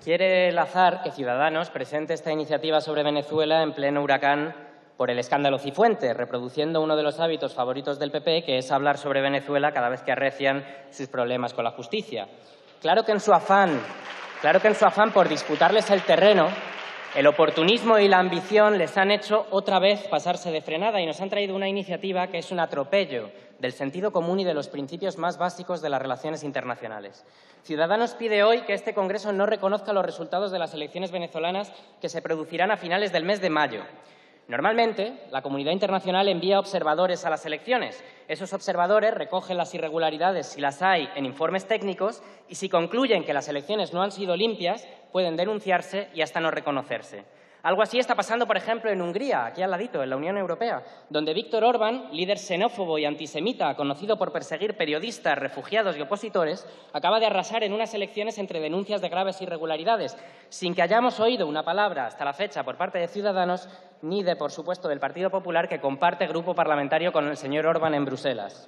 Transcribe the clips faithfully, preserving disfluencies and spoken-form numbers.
Quiere el azar que Ciudadanos presente esta iniciativa sobre Venezuela en pleno huracán por el escándalo Cifuentes, reproduciendo uno de los hábitos favoritos del P P, que es hablar sobre Venezuela cada vez que arrecian sus problemas con la justicia. Claro que en su afán, claro que en su afán por disputarles el terreno, el oportunismo y la ambición les han hecho otra vez pasarse de frenada y nos han traído una iniciativa que es un atropello del sentido común y de los principios más básicos de las relaciones internacionales. Ciudadanos pide hoy que este Congreso no reconozca los resultados de las elecciones venezolanas que se producirán a finales del mes de mayo. Normalmente, la comunidad internacional envía observadores a las elecciones. Esos observadores recogen las irregularidades, si las hay, en informes técnicos y, si concluyen que las elecciones no han sido limpias, pueden denunciarse y hasta no reconocerse. Algo así está pasando, por ejemplo, en Hungría, aquí al ladito, en la Unión Europea, donde Viktor Orbán, líder xenófobo y antisemita, conocido por perseguir periodistas, refugiados y opositores, acaba de arrasar en unas elecciones entre denuncias de graves irregularidades, sin que hayamos oído una palabra hasta la fecha por parte de Ciudadanos, ni de, por supuesto, del Partido Popular, que comparte grupo parlamentario con el señor Orbán en Bruselas.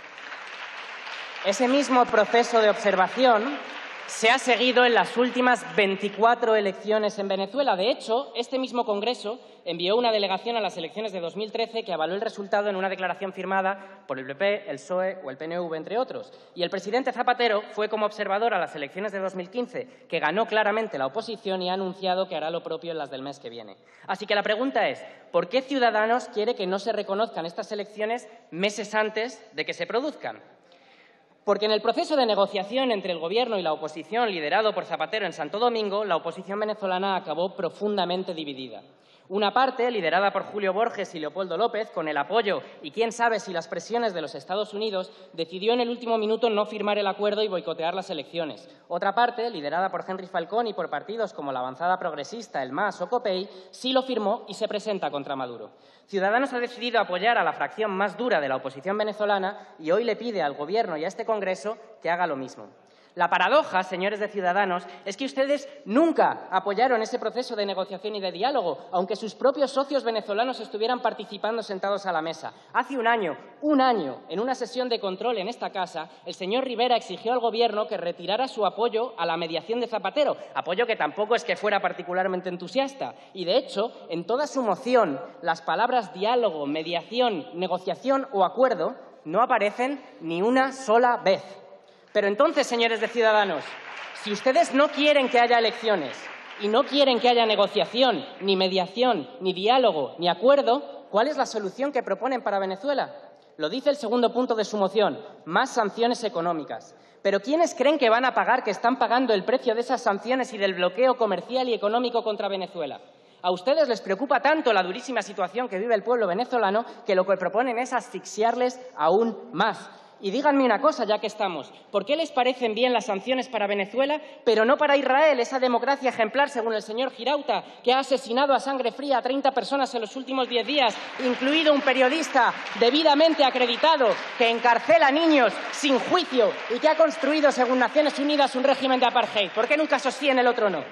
Ese mismo proceso de observación se ha seguido en las últimas veinticuatro elecciones en Venezuela. De hecho, este mismo Congreso envió una delegación a las elecciones de dos mil trece que avaló el resultado en una declaración firmada por el P P, el P S O E o el P N V, entre otros. Y el presidente Zapatero fue como observador a las elecciones de dos mil quince, que ganó claramente la oposición y ha anunciado que hará lo propio en las del mes que viene. Así que la pregunta es, ¿por qué Ciudadanos quiere que no se reconozcan estas elecciones meses antes de que se produzcan? Porque en el proceso de negociación entre el Gobierno y la oposición, liderado por Zapatero en Santo Domingo, la oposición venezolana acabó profundamente dividida. Una parte, liderada por Julio Borges y Leopoldo López, con el apoyo y quién sabe si las presiones de los Estados Unidos, decidió en el último minuto no firmar el acuerdo y boicotear las elecciones. Otra parte, liderada por Henry Falcón y por partidos como la Avanzada Progresista, el M A S o COPEI, sí lo firmó y se presenta contra Maduro. Ciudadanos ha decidido apoyar a la fracción más dura de la oposición venezolana y hoy le pide al Gobierno y a este Congreso que haga lo mismo. La paradoja, señores de Ciudadanos, es que ustedes nunca apoyaron ese proceso de negociación y de diálogo, aunque sus propios socios venezolanos estuvieran participando sentados a la mesa. Hace un año, un año, en una sesión de control en esta casa, el señor Rivera exigió al Gobierno que retirara su apoyo a la mediación de Zapatero, apoyo que tampoco es que fuera particularmente entusiasta. Y, de hecho, en toda su moción, las palabras diálogo, mediación, negociación o acuerdo no aparecen ni una sola vez. Pero entonces, señores de Ciudadanos, si ustedes no quieren que haya elecciones y no quieren que haya negociación, ni mediación, ni diálogo, ni acuerdo, ¿cuál es la solución que proponen para Venezuela? Lo dice el segundo punto de su moción, más sanciones económicas. Pero ¿quiénes creen que van a pagar, que están pagando el precio de esas sanciones y del bloqueo comercial y económico contra Venezuela? A ustedes les preocupa tanto la durísima situación que vive el pueblo venezolano que lo que proponen es asfixiarles aún más. Y díganme una cosa, ya que estamos, ¿por qué les parecen bien las sanciones para Venezuela, pero no para Israel, esa democracia ejemplar, según el señor Girauta, que ha asesinado a sangre fría a treinta personas en los últimos diez días, incluido un periodista debidamente acreditado, que encarcela a niños sin juicio y que ha construido, según Naciones Unidas, un régimen de apartheid? ¿Por qué en un caso sí, en el otro no?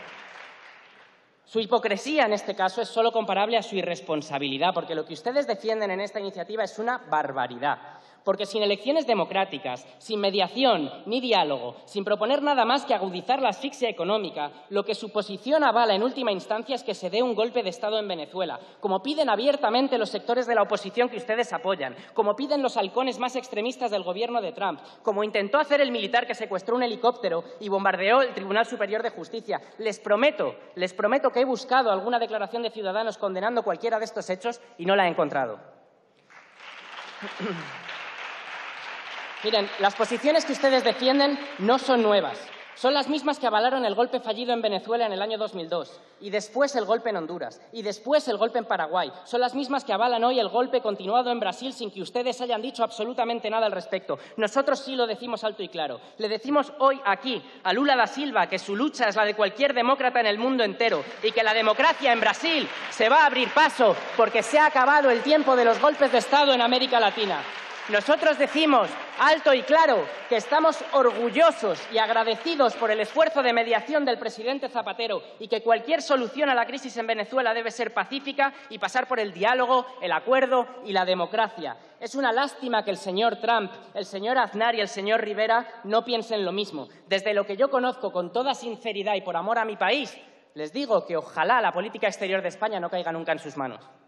Su hipocresía, en este caso, es solo comparable a su irresponsabilidad, porque lo que ustedes defienden en esta iniciativa es una barbaridad. Porque sin elecciones democráticas, sin mediación ni diálogo, sin proponer nada más que agudizar la asfixia económica, lo que su posición avala en última instancia es que se dé un golpe de Estado en Venezuela, como piden abiertamente los sectores de la oposición que ustedes apoyan, como piden los halcones más extremistas del Gobierno de Trump, como intentó hacer el militar que secuestró un helicóptero y bombardeó el Tribunal Superior de Justicia. Les prometo, les prometo que he buscado alguna declaración de Ciudadanos condenando cualquiera de estos hechos y no la he encontrado. Miren, las posiciones que ustedes defienden no son nuevas. Son las mismas que avalaron el golpe fallido en Venezuela en el año dos mil dos, y después el golpe en Honduras, y después el golpe en Paraguay. Son las mismas que avalan hoy el golpe continuado en Brasil sin que ustedes hayan dicho absolutamente nada al respecto. Nosotros sí lo decimos alto y claro. Le decimos hoy aquí a Lula da Silva que su lucha es la de cualquier demócrata en el mundo entero y que la democracia en Brasil se va a abrir paso porque se ha acabado el tiempo de los golpes de Estado en América Latina. Nosotros decimos alto y claro que estamos orgullosos y agradecidos por el esfuerzo de mediación del presidente Zapatero y que cualquier solución a la crisis en Venezuela debe ser pacífica y pasar por el diálogo, el acuerdo y la democracia. Es una lástima que el señor Trump, el señor Aznar y el señor Rivera no piensen lo mismo. Desde lo que yo conozco con toda sinceridad y por amor a mi país, les digo que ojalá la política exterior de España no caiga nunca en sus manos.